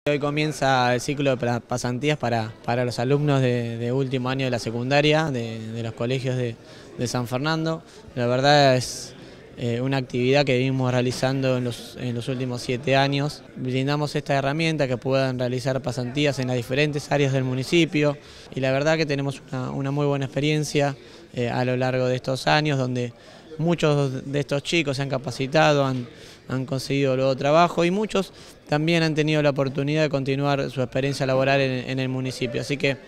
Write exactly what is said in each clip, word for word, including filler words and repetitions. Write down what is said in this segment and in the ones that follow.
Hoy comienza el ciclo de pasantías para, para los alumnos de, de último año de la secundaria, de, de los colegios de, de San Fernando. La verdad es eh, una actividad que venimos realizando en los, en los últimos siete años. Brindamos esta herramienta que puedan realizar pasantías en las diferentes áreas del municipio y la verdad que tenemos una, una muy buena experiencia eh, a lo largo de estos años, donde muchos de estos chicos se han capacitado, han, han conseguido luego trabajo y muchos también han tenido la oportunidad de continuar su experiencia laboral en, en el municipio. Así que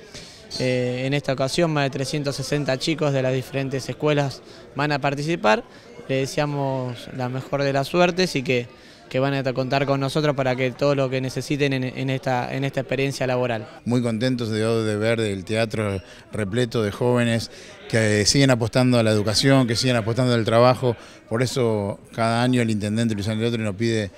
eh, en esta ocasión más de trescientos sesenta chicos de las diferentes escuelas van a participar. Les deseamos la mejor de las suertes y que, que van a contar con nosotros para que todo lo que necesiten en, en, esta, en esta experiencia laboral. Muy contentos de, de ver el teatro repleto de jóvenes que siguen apostando a la educación, que siguen apostando al trabajo. Por eso cada año el intendente Luis Andreotti nos pide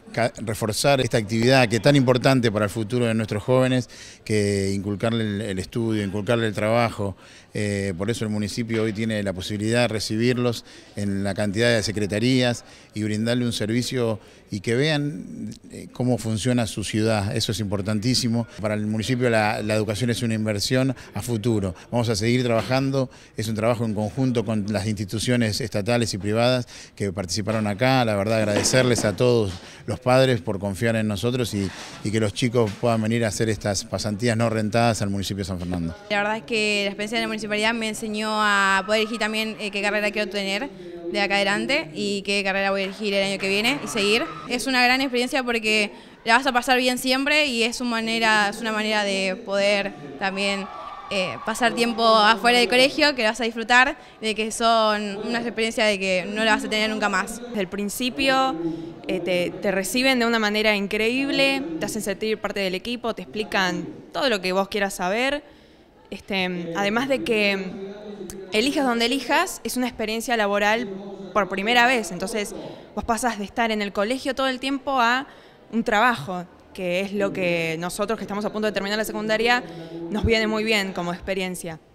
reforzar esta actividad que es tan importante para el futuro de nuestros jóvenes, que inculcarle el, el estudio, inculcarle el trabajo. Eh, por eso el municipio hoy tiene la posibilidad de recibirlos en la cantidad de secretarías y brindarle un servicio y que vean cómo funciona su ciudad. Eso es importantísimo. Para el municipio la, la educación es una inversión a futuro. Vamos a seguir trabajando, es un trabajo en conjunto con las instituciones estatales y privadas que participaron acá. La verdad, agradecerles a todos los padres por confiar en nosotros y, y que los chicos puedan venir a hacer estas pasantías no rentadas al municipio de San Fernando. La verdad es que la experiencia de la municipalidad me enseñó a poder elegir también eh, qué carrera quiero tener de acá adelante y qué carrera voy a elegir el año que viene y seguir. Es una gran experiencia porque la vas a pasar bien siempre y es una manera, es una manera de poder también eh, pasar tiempo afuera del colegio, que lo vas a disfrutar, de que son una experiencia de que no la vas a tener nunca más. Desde el principio eh, te, te reciben de una manera increíble, te hacen sentir parte del equipo, te explican todo lo que vos quieras saber. Este, además de que elijas donde elijas, es una experiencia laboral por primera vez, entonces vos pasás de estar en el colegio todo el tiempo a un trabajo, que es lo que nosotros que estamos a punto de terminar la secundaria nos viene muy bien como experiencia.